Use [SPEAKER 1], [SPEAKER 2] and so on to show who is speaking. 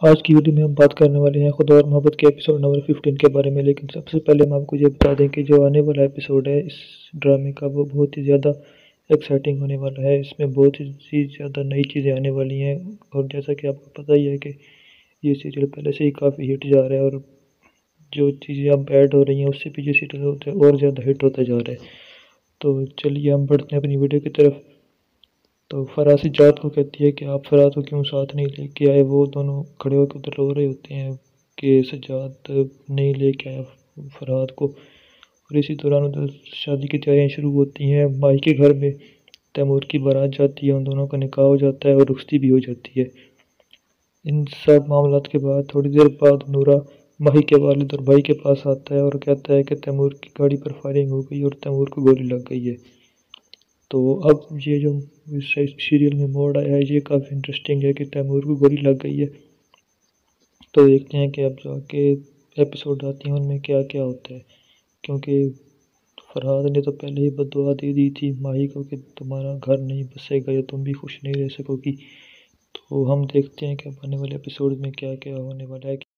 [SPEAKER 1] آج کی ویڈیو میں ہم بات کرنے والے ہیں خدا اور محبت کے ایپیسوڈ نمبر 15 کے بارے میں، لیکن سب سے پہلے ہم آپ کو یہ بتا دیں کہ جو آنے والا ایپیسوڈ ہے اس ڈرامے کا وہ بہت ہی زیادہ ایکسائٹنگ ہونے والا ہے۔ اس میں بہت ہی زیادہ نئی چیزیں آنے والی ہیں، اور جیسا کہ آپ کو پتہ ہی ہے کہ یہ سیریل پہلے سے ہی کافی ہٹ جا رہا ہے، اور جو چیزیں اب ایڈ ہو رہی ہیں اس سے بھی یہ سیریل اور زیادہ ہٹ ہوتا جا رہا ہے۔ تو چلیے ہم بڑھتے ہیں اپنی ویڈیو کی طرف۔ تو فراز سجاد کو کہتی ہے کہ آپ فراز کو کیوں ساتھ نہیں لے کے آئے۔ وہ دونوں کھڑے ہو کے ادھر رو رہے ہوتے ہیں کہ سجاد نہیں لے کے آیا فرحاد کو، اور اسی دوران ادھر شادی کی تیاریاں شروع ہوتی ہیں۔ مائی کے گھر میں تیمور کی بارات جاتی ہے، ان دونوں کا نکاح ہو جاتا ہے اور رخصتی بھی ہو جاتی ہے۔ ان سب معاملات کے بعد تھوڑی دیر بعد نورا ماہی کے والد اور بھائی کے پاس آتا ہے اور کہتا ہے کہ تیمور کی گاڑی پر فائرنگ ہو گئی اور تیمور کو گولی لگ گئی ہے۔ تو اب یہ جو سیریل میں موڑ آیا ہے یہ کافی انٹرسٹنگ ہے کہ تیمور کو گولی لگ گئی ہے۔ تو دیکھتے ہیں کہ اب جا کے ایپیسوڈ آتی ہیں ان میں کیا کیا ہوتا ہے، کیونکہ فرحاد نے تو پہلے ہی بد دعا دے دی تھی ماہی کو کہ تمہارا گھر نہیں بسے گا یا تم بھی خوش نہیں رہ سکو گی۔ تو ہم دیکھتے ہیں کہ اب آنے والے ایپیسوڈ میں کیا کیا ہونے والا ہے۔